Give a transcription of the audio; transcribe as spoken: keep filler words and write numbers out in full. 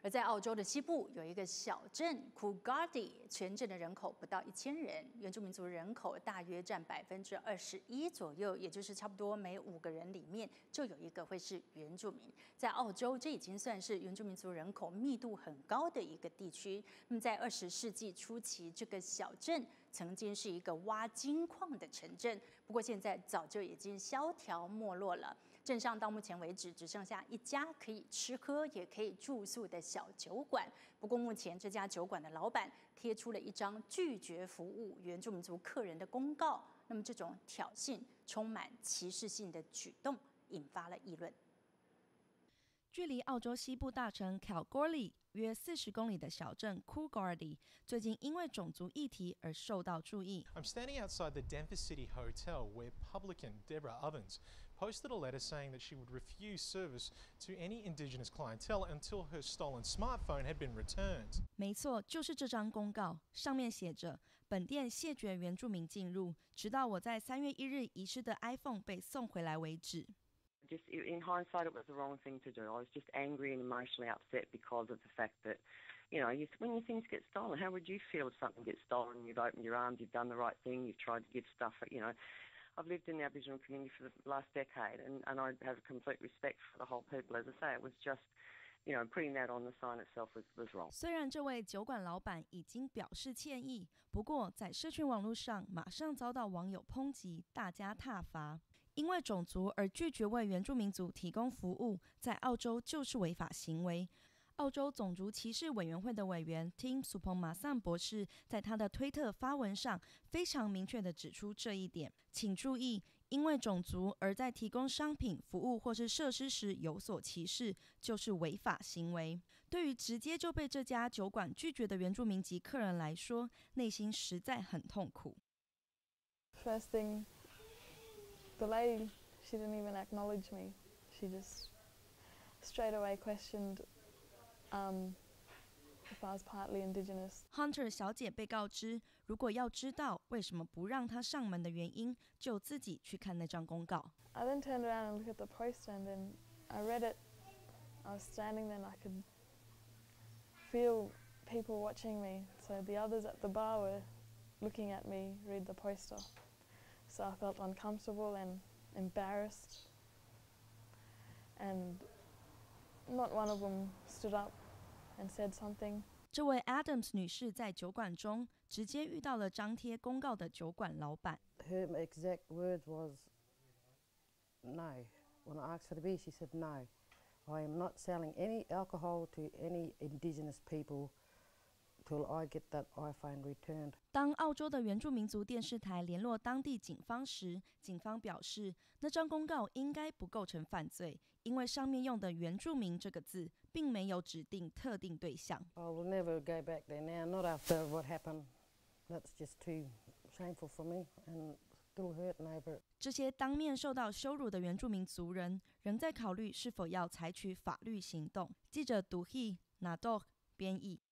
而在澳洲的西部有一个小镇 Coolgardie， 全镇的人口不到一千人，原住民族人口大约占百分之二十一左右，也就是差不多每五个人里面就有一个会是原住民。在澳洲，这已经算是原住民族人口密度很高的一个地区。那么在二十世纪初期，这个小镇曾经是一个挖金矿的城镇，不过现在早就已经萧条没落了。镇上到目前为止只剩下一家可以吃喝也可以住宿的小酒馆。不过目前这家酒馆的老板贴出了一张拒绝服务原住民族客人的公告。那么这种挑衅、充满歧视性的举动引发了议论。 距离澳洲西部大城 Kalgoorlie 约四十公里的小镇 Coolgardie 最近因为种族议题而受到注意。 I'm standing outside the Denver City Hotel where publican Deborah Ovens posted a letter saying that she would refuse service to any Indigenous clientele until her stolen smartphone had been returned. 没错，就是这张公告，上面写着：本店谢绝原住民进入，直到我在三月一日遗失的 iPhone 被送回来为止。 Just in hindsight, it was the wrong thing to do. I was just angry and emotionally upset because of the fact that, you know, you, when your things get stolen, how would you feel if something gets stolen? You've opened your arms, you've done the right thing, you've tried to give stuff, you know. I've lived in the Aboriginal community for the last decade, and, and I have complete respect for the whole people. As I say, it was just, you know, putting that on the sign itself was, was wrong. 虽然这位酒馆老板已经表示歉意，不过在社群网络上马上遭到网友抨击，大家挞伐。因为种族而拒绝为原住民族提供服务，在澳洲就是违法行为。澳洲种族歧视委员会的委员 Tim Soutphommasane 博士在他的推特发文上非常明确地指出这一点。请注意，因为种族而在提供商品、服务或是设施时有所歧视，就是违法行为。对于直接就被这家酒馆拒绝的原住民籍客人来说，内心实在很痛苦。 First thing, the lady, she didn't even acknowledge me. She just straight away questioned Um, if I was partly Indigenous. Hunter 小姐被告知，如果要知道为什么不让她上门的原因，就自己去看那张公告。 I then turned around and looked at the poster, and then I read it. I was standing there, and I could feel people watching me. So the others at the bar were looking at me read the poster. So I felt uncomfortable and embarrassed, and not one of them stood up and said something. 这位 Adams 女士在酒馆中直接遇到了张贴公告的酒馆老板。 Her exact words was, "No." When I asked her to be, she said, "No, I am not selling any alcohol to any Indigenous people till I get that iPhone returned." 当澳洲的原住民族电视台联络当地警方时，警方表示，那张公告应该不构成犯罪，因为上面用的原住民这个字并没有指定特定对象。 I will never go back there now, not after what happened. That's just too shameful for me and still hurting over it. 这些当面受到羞辱的原住民族人仍在考虑是否要采取法律行动。记者杜希拿多编译。